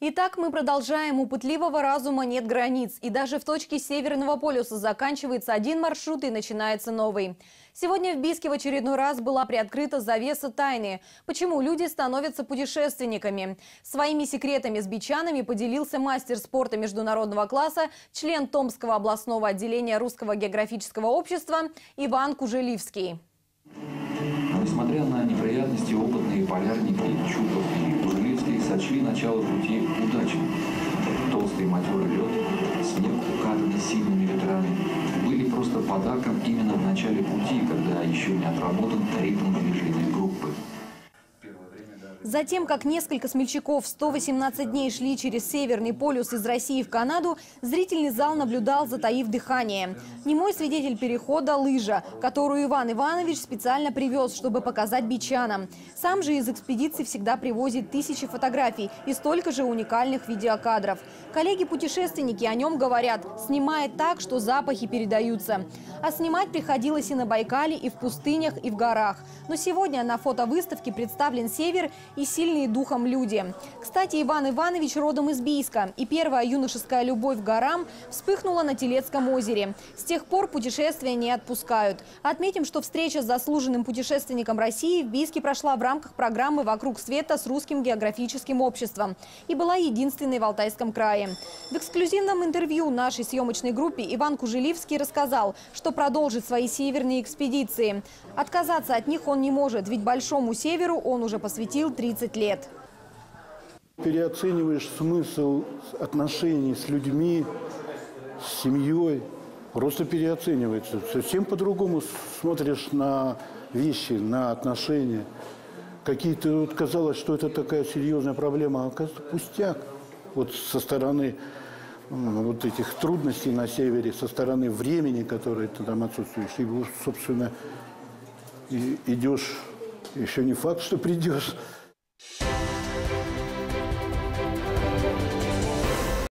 Итак, мы продолжаем. У пытливого разума нет границ. И даже в точке Северного полюса заканчивается один маршрут и начинается новый. Сегодня в Бийске в очередной раз была приоткрыта завеса тайны. Почему люди становятся путешественниками? Своими секретами с бичанами поделился мастер спорта международного класса, член Томского областного отделения Русского географического общества Иван Кужелевский. Несмотря на неприятности, опытные полярники Чупов и Кужелевский сочли начало пути удачным. Толстый матерый лед, снег, укатанный сильными ветрами, были просто подарком именно в начале пути, когда еще не отработан ритм движения группы. Затем, как несколько смельчаков 118 дней шли через Северный полюс из России в Канаду, зрительный зал наблюдал, затаив дыхание. Немой свидетель перехода – лыжа, которую Иван Иванович специально привез, чтобы показать бичанам. Сам же из экспедиции всегда привозит тысячи фотографий и столько же уникальных видеокадров. Коллеги-путешественники о нем говорят, снимает так, что запахи передаются. А снимать приходилось и на Байкале, и в пустынях, и в горах. Но сегодня на фотовыставке представлен север и сильные духом люди. Кстати, Иван Иванович родом из Бийска, и первая юношеская любовь к горам вспыхнула на Телецком озере. С тех пор путешествия не отпускают. Отметим, что встреча с заслуженным путешественником России в Бийске прошла в рамках программы «Вокруг света» с Русским географическим обществом и была единственной в Алтайском крае. В эксклюзивном интервью нашей съемочной группе Иван Кужелевский рассказал, что продолжит свои северные экспедиции. Отказаться от них он не может, ведь Большому Северу он уже посвятил 30 лет. Переоцениваешь смысл отношений с людьми, с семьей. Просто переоценивается. Совсем по-другому смотришь на вещи, на отношения. Какие-то, вот казалось, что это такая серьезная проблема, а оказывается пустяк. Вот со стороны вот этих трудностей на севере, со стороны времени, которое ты там отсутствуешь, и, собственно, идешь, еще не факт, что придешь.